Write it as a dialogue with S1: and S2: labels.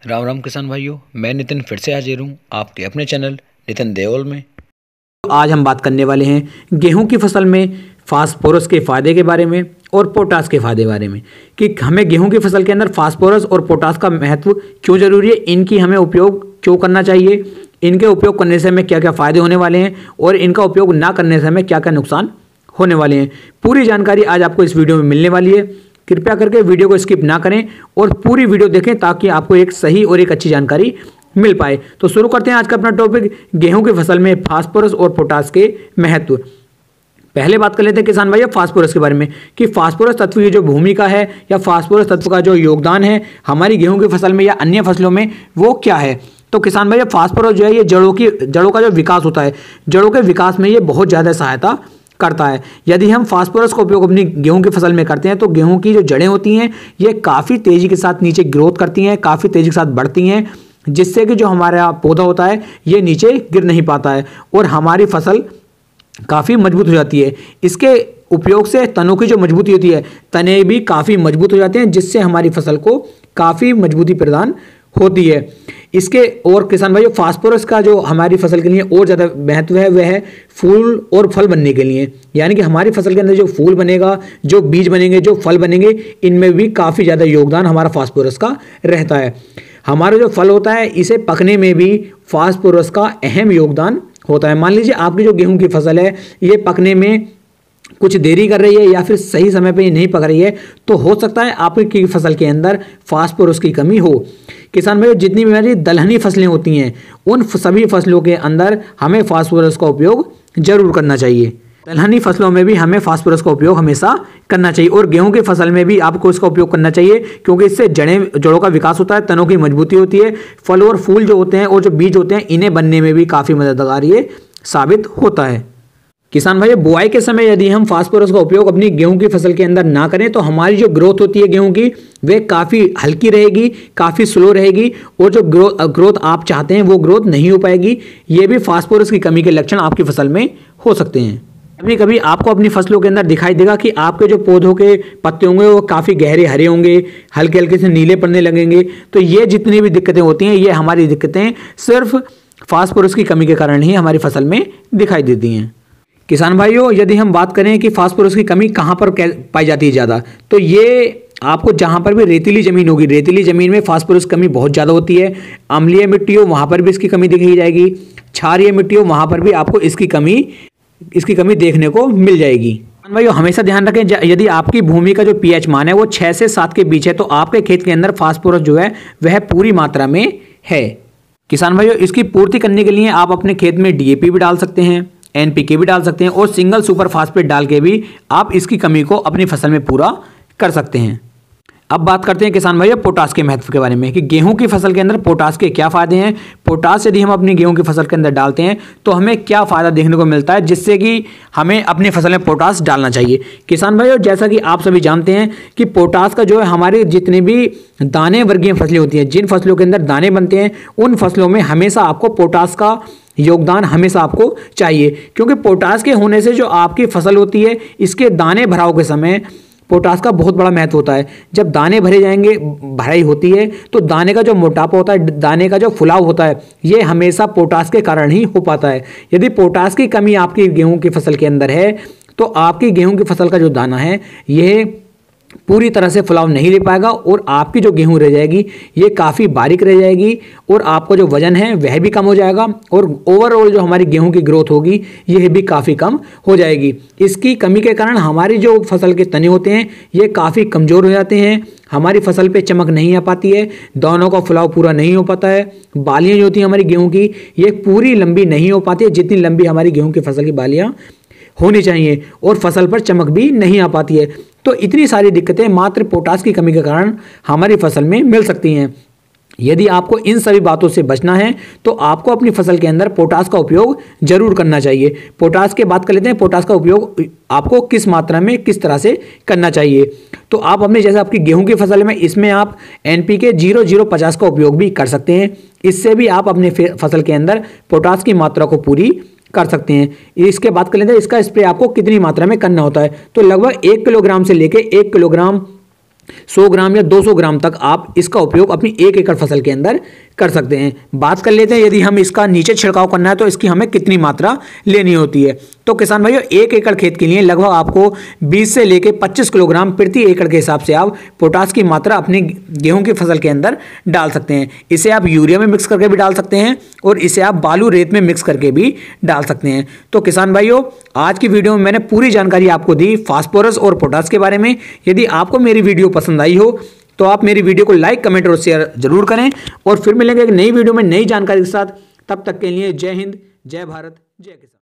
S1: राम राम किसान भाइयों, मैं नितिन फिर से हाजिर हूँ आपके अपने चैनल नितिन देओल में।
S2: आज हम बात करने वाले हैं गेहूं की फसल में फास्फोरस के फ़ायदे के बारे में और पोटास के फ़ायदे के बारे में कि हमें गेहूं की फसल के अंदर फास्फोरस और पोटास का महत्व क्यों ज़रूरी है, इनकी हमें उपयोग क्यों करना चाहिए, इनके उपयोग करने से हमें क्या क्या फ़ायदे होने वाले हैं और इनका उपयोग ना करने से हमें क्या क्या नुकसान होने वाले हैं। पूरी जानकारी आज आपको इस वीडियो में मिलने वाली है। कृपया करके वीडियो को स्किप ना करें और पूरी वीडियो देखें ताकि आपको एक सही और एक अच्छी जानकारी मिल पाए। तो शुरू करते हैं आज का अपना टॉपिक, गेहूं की फसल में फास्फोरस और पोटास के महत्व। पहले बात कर लेते हैं किसान भाई फास्फोरस के बारे में कि फास्फोरस तत्व की जो भूमिका है या फास्फोरस तत्व का जो योगदान है हमारी गेहूं की फसल में या अन्य फसलों में वो क्या है। तो किसान भाई फास्फोरस जो है ये जड़ों का जो विकास होता है, जड़ों के विकास में ये बहुत ज़्यादा सहायता करता है। यदि हम फास्फोरस का उपयोग अपनी गेहूं की फसल में करते हैं तो गेहूं की जो जड़ें होती हैं ये काफ़ी तेज़ी के साथ नीचे ग्रोथ करती हैं, काफ़ी तेज़ी के साथ बढ़ती हैं, जिससे कि जो हमारा पौधा होता है ये नीचे गिर नहीं पाता है और हमारी फसल काफ़ी मजबूत हो जाती है। इसके उपयोग से तनों की जो मजबूती होती है, तने भी काफ़ी मजबूत हो जाते हैं, जिससे हमारी फसल को काफ़ी मजबूती प्रदान होती है। इसके और किसान भाइयों फास्फोरस का जो हमारी फसल के लिए और ज़्यादा महत्व है वह है फूल और फल बनने के लिए, यानी कि हमारी फसल के अंदर जो फूल बनेगा, जो बीज बनेंगे, जो फल बनेंगे, इनमें भी काफ़ी ज़्यादा योगदान हमारा फास्फोरस का रहता है। हमारा जो फल होता है इसे पकने में भी फास्फोरस का अहम योगदान होता है। मान लीजिए आपकी जो गेहूं की फसल है ये पकने में कुछ देरी कर रही है या फिर सही समय पे ये नहीं पक रही है तो हो सकता है आपकी फसल के अंदर फास्फोरस की कमी हो। किसान भाई जितनी भी हमारी दलहनी फसलें होती हैं उन सभी फसलों के अंदर हमें फास्फोरस का उपयोग जरूर करना चाहिए। दलहनी फसलों में भी हमें फास्फोरस का उपयोग हमेशा करना चाहिए और गेहूं की फसल में भी आपको इसका उपयोग करना चाहिए क्योंकि इससे जड़ों का विकास होता है, तनों की मजबूती होती है, फल और फूल जो होते हैं और जो बीज होते हैं इन्हें बनने में भी काफ़ी मददगार ये साबित होता है। किसान भाई बुआई के समय यदि हम फास्फोरस का उपयोग अपनी गेहूं की फसल के अंदर ना करें तो हमारी जो ग्रोथ होती है गेहूं की वे काफ़ी हल्की रहेगी, काफ़ी स्लो रहेगी और जो ग्रोथ आप चाहते हैं वो ग्रोथ नहीं हो पाएगी। ये भी फास्फोरस की कमी के लक्षण आपकी फसल में हो सकते हैं। कभी कभी आपको अपनी फसलों के अंदर दिखाई देगा कि आपके जो पौधों के पत्ते होंगे वो काफ़ी गहरे हरे होंगे, हल्के हल्के से नीले पड़ने लगेंगे। तो ये जितनी भी दिक्कतें होती हैं ये हमारी दिक्कतें सिर्फ फास्फोरस की कमी के कारण ही हमारी फसल में दिखाई देती हैं। किसान भाइयों यदि हम बात करें कि फास्फोरस की कमी कहाँ पर पाई जाती है ज़्यादा, तो ये आपको जहाँ पर भी रेतीली ज़मीन होगी, रेतीली ज़मीन में फास्फोरस कमी बहुत ज़्यादा होती है। अम्लीय मिट्टी हो वहाँ पर भी इसकी कमी दिखाई जाएगी, क्षारीय मिट्टी हो वहाँ पर भी आपको इसकी कमी देखने को मिल जाएगी। भाइयों हमेशा ध्यान रखें यदि आपकी भूमि का जो पीएच मान है वो 6 से 7 के बीच है तो आपके खेत के अंदर फास्फोरस जो है वह पूरी मात्रा में है। किसान भाइयों इसकी पूर्ति करने के लिए आप अपने खेत में डीएपी भी डाल सकते हैं, एनपीके भी डाल सकते हैं और सिंगल सुपर फास्फेट डाल के भी आप इसकी कमी को अपनी फसल में पूरा कर सकते हैं। अब बात करते हैं किसान भाइयों पोटास के महत्व के बारे में कि गेहूं की फसल के अंदर पोटास के क्या फायदे हैं। पोटास यदि हम अपनी गेहूं की फसल के अंदर डालते हैं तो हमें क्या फ़ायदा देखने को मिलता है जिससे कि हमें अपनी फसल में पोटास डालना चाहिए। किसान भाइयों जैसा कि आप सभी जानते हैं कि पोटास का जो है हमारे जितने भी दाने वर्गीय फसलें होती हैं, जिन फसलों के अंदर दाने बनते हैं उन फसलों में हमेशा आपको पोटास का योगदान हमेशा आपको चाहिए, क्योंकि पोटास के होने से जो आपकी फसल होती है इसके दाने भराव के समय पोटास का बहुत बड़ा महत्व होता है। जब दाने भरे जाएंगे, भराई होती है तो दाने का जो मोटापा होता है, दाने का जो फुलाव होता है ये हमेशा पोटास के कारण ही हो पाता है। यदि पोटास की कमी आपकी गेहूं की फसल के अंदर है तो आपकी गेहूं की फसल का जो दाना है यह पूरी तरह से फुलाव नहीं ले पाएगा और आपकी जो गेहूं रह जाएगी ये काफ़ी बारीक रह जाएगी और आपका जो वजन है वह भी कम हो जाएगा और ओवरऑल जो हमारी गेहूं की ग्रोथ होगी यह भी काफ़ी कम हो जाएगी। इसकी कमी के कारण हमारी जो फसल के तने होते हैं ये काफ़ी कमज़ोर हो जाते हैं, हमारी फसल पे चमक नहीं आ पाती है, दानों का फुलाव पूरा नहीं हो पाता है, बालियाँ जो होती हैं हमारी गेहूँ की ये पूरी लंबी नहीं हो पाती है जितनी लंबी हमारी गेहूँ की फसल की बालियाँ होनी चाहिए और फसल पर चमक भी नहीं आ पाती है। तो इतनी सारी दिक्कतें मात्र पोटास की कमी के कारण हमारी फसल में मिल सकती हैं। यदि आपको इन सभी बातों से बचना है तो आपको अपनी फसल के अंदर पोटास का उपयोग जरूर करना चाहिए। पोटास की बात कर लेते हैं, पोटास का उपयोग आपको किस मात्रा में किस तरह से करना चाहिए। तो आप अपने जैसे आपकी गेहूं की फसल में इसमें आप एनपीके 0050 का उपयोग भी कर सकते हैं। इससे भी आप अपने फसल के अंदर पोटास की मात्रा को पूरी कर सकते हैं। इसके बात कर लेते हैं इसका स्प्रे आपको कितनी मात्रा में करना होता है। तो लगभग 1 किलोग्राम से लेके 1 किलोग्राम 100 ग्राम या 200 ग्राम तक आप इसका उपयोग अपनी 1 एकड़ फसल के अंदर कर सकते हैं। बात कर लेते हैं यदि हम इसका नीचे छिड़काव करना है तो इसकी हमें कितनी मात्रा लेनी होती है। तो किसान भाइयों 1 एकड़ खेत के लिए लगभग आपको 20 से लेकर 25 किलोग्राम प्रति एकड़ के हिसाब से आप पोटास की मात्रा अपनी गेहूं की फसल के अंदर डाल सकते हैं। इसे आप यूरिया में मिक्स करके भी डाल सकते हैं और इसे आप बालू रेत में मिक्स करके भी डाल सकते हैं। तो किसान भाइयों आज की वीडियो में मैंने पूरी जानकारी आपको दी फास्फोरस और पोटास के बारे में। यदि आपको मेरी वीडियो पसंद आई हो तो आप मेरी वीडियो को लाइक, कमेंट और शेयर जरूर करें और फिर मिलेंगे एक नई वीडियो में नई जानकारी के साथ। तब तक के लिए जय हिंद, जय भारत, जय किसान।